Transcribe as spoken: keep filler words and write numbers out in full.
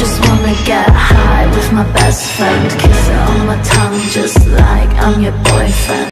just wanna get high with my best friend, kiss it on my tongue just like I'm your boyfriend.